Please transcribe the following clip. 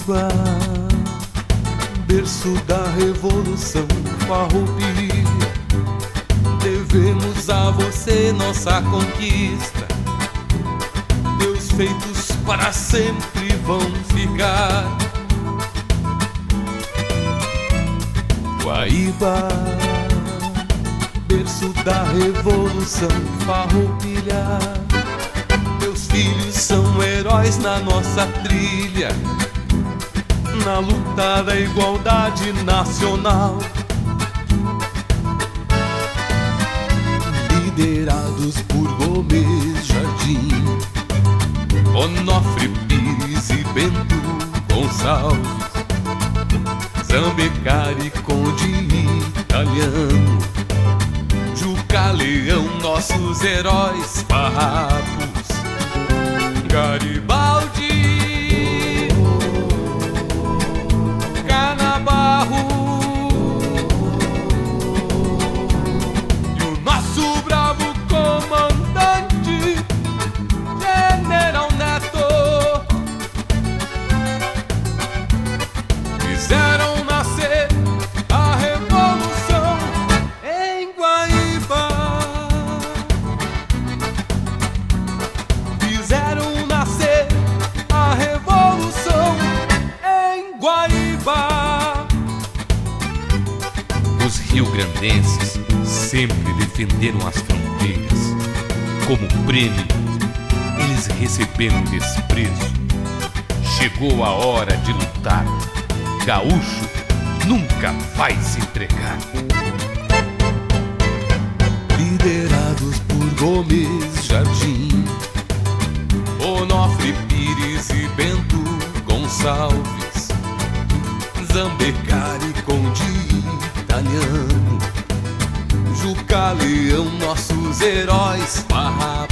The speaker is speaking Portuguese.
Guaíba, berço da Revolução Farroupilha, devemos a você nossa conquista. Teus feitos para sempre vão ficar. Guaíba, berço da Revolução Farroupilha, teus filhos são heróis na nossa trilha, na luta da igualdade nacional. Liderados por Gomes Jardim, Onofre Pires e Bento Gonçalves, Zambecari, Conde Italiano, Juca Leão, nossos heróis farrapos, Garibaldi, Canabarro e o nosso bravo comandante General Neto fizeram nascer a revolução em Guaíba. Fizeram nascer a revolução em Guaíba. Os rio-grandenses sempre defenderam as fronteiras. Como prêmio, eles receberam desprezo. Chegou a hora de lutar. Gaúcho nunca vai se entregar. Liderados por Gomes Jardim, Onofre Pires e Bento Gonçalves, Zambecari, Conde Italiano, Juca Leão, nossos heróis farrapos,